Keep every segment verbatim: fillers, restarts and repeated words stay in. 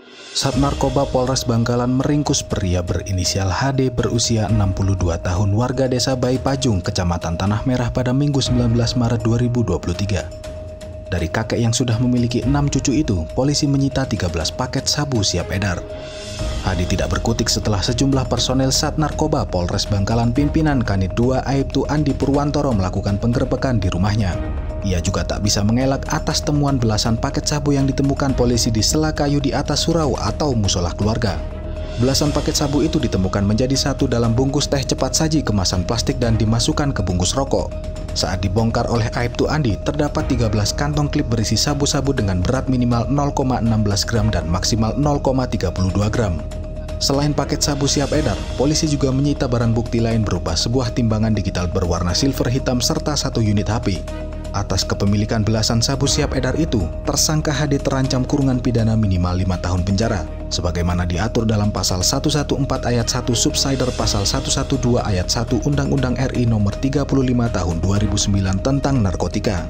Sat Narkoba Polres Bangkalan meringkus pria berinisial H D berusia enam puluh dua tahun warga desa Bayi Pajung, Kecamatan Tanah Merah pada Minggu sembilan belas Maret dua ribu dua puluh tiga. Dari kakek yang sudah memiliki enam cucu itu, polisi menyita tiga belas paket sabu siap edar. H D tidak berkutik setelah sejumlah personel Sat Narkoba Polres Bangkalan pimpinan Kanit dua Aibtu Andi Purwantoro melakukan penggerebekan di rumahnya. Ia juga tak bisa mengelak atas temuan belasan paket sabu yang ditemukan polisi di sela kayu di atas surau atau musola keluarga. Belasan paket sabu itu ditemukan menjadi satu dalam bungkus teh cepat saji kemasan plastik dan dimasukkan ke bungkus rokok. Saat dibongkar oleh Aibtu Andi, terdapat tiga belas kantong klip berisi sabu-sabu dengan berat minimal nol koma satu enam gram dan maksimal nol koma tiga dua gram. Selain paket sabu siap edar, polisi juga menyita barang bukti lain berupa sebuah timbangan digital berwarna silver hitam serta satu unit H P. Atas kepemilikan belasan sabu siap edar itu, tersangka H D terancam kurungan pidana minimal lima tahun penjara, sebagaimana diatur dalam Pasal seratus empat belas Ayat satu Subsider Pasal seratus dua belas Ayat satu Undang-Undang R I Nomor tiga puluh lima Tahun dua ribu sembilan tentang narkotika.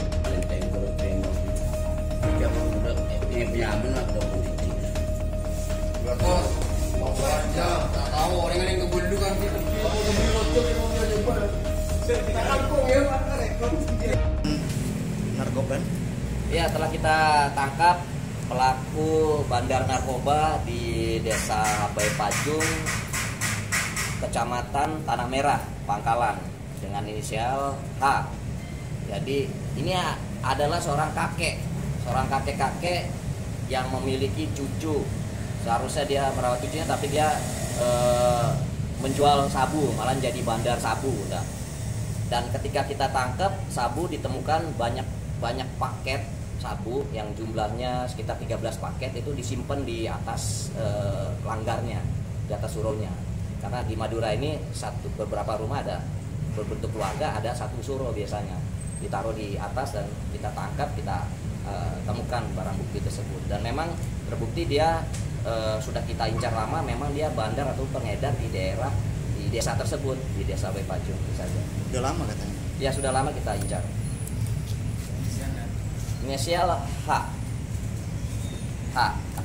Narkoba? Ya, telah kita tangkap pelaku bandar narkoba di Desa Bayi Pajung, Kecamatan Tanah Merah, Bangkalan, dengan inisial H. Jadi ini adalah seorang kakek, seorang kakek-kakek yang memiliki cucu. Seharusnya dia merawat cucunya, tapi dia e, menjual sabu, malah jadi bandar sabu. Udah. Dan ketika kita tangkap, sabu ditemukan banyak banyak paket sabu yang jumlahnya sekitar tiga belas paket itu disimpan di atas e, langgarnya, di atas suronya. Karena di Madura ini satu beberapa rumah ada berbentuk keluarga, ada satu suro biasanya. Ditaruh di atas dan kita tangkap, kita e, temukan barang bukti tersebut. Dan memang terbukti dia e, sudah kita incar lama, memang dia bandar atau pengedar di daerah di desa tersebut, di Desa Bayi Pajung saja. Sudah lama katanya? Ya, sudah lama kita incar. Inisial H. H.